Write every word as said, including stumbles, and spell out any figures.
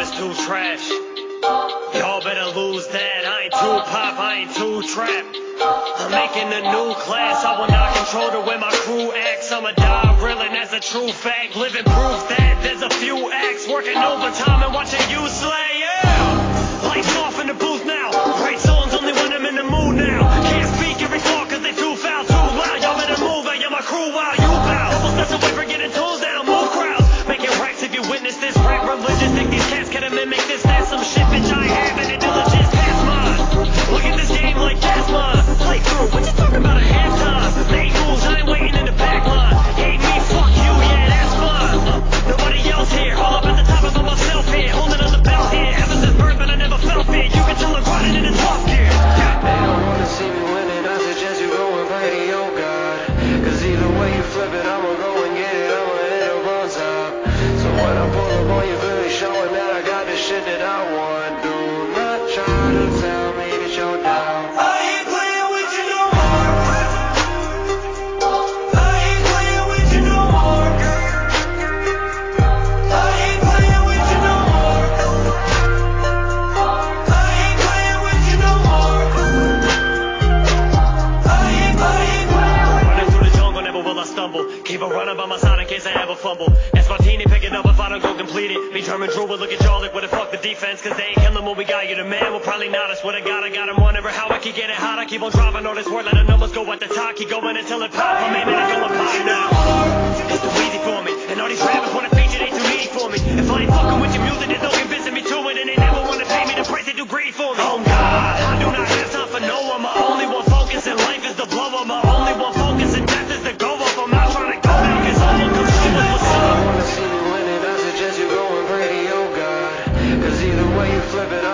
is too trash. Y'all better lose that. I ain't too pop, I ain't too trap. I'm making a new class. I will not control the way my crew acts. I'ma die real and that's a true fact. Living proof that there's a few acts working overtime and watching you slay. Yeah. Lights off in the booth now. Write songs only when I'm in the mood now. Can't speak every thought cause they too foul, too loud. Y'all better move out, yeah, my crew while you bow. Couple steps away from getting tools down, move crowds. Making racks if you witness this rap religion. Think these cats can mimic this, that's some shit bitch I have and the diligence past mine. Look at this game like that's mine. Play through, what you talking about at halftime? Late rules, I ain't waiting in the back line. Hate me, fuck you, yeah, that's fine. Uh, nobody else here, all up at the top of it myself here. Holding on the bell here, ever since birth, but I never felt fear. You can tell I'm grinding in the top gear. They don't wanna see me winning, I suggest you go and pray to your God. Cause either way you flip it, I'ma go and get it, I'ma hit a on top. So when I pull up on you, really showing that I got the shit that I want. Do not try to tell me that you're down. I ain't playing with you no more. I ain't playing with you no more. I ain't playing with you no more. I ain't playing with you no more. I ain't playing. Running through the jungle, never will I stumble. Keep a running by my side in case I ever fumble. That's Martini picking up if I don't go complete it. Be German Drew will look at y'all like what the fuck the defense. Cause they ain't killing what we got. You the man will probably not. That's what I got. I got him whenever how I keep getting hot. I keep on driving all this word. Let the numbers go at the top. Keep going until it pop. I'm aiming until it pop now. It's too easy for me. And all these rappers wanna feature, they too needy for me. If I ain't fucking with your music, there's no convincing me to it. And they never wanna pay me the price they do greedy for me. Oh God, I do not have time for no one. My only one focus in life is the blow up. My only one focus in death is the go up. I'm not trying to go down cause someone comes show us what's They don't up. wanna see me winning, I suggest you go and pray to your God. Cause either way you flip it,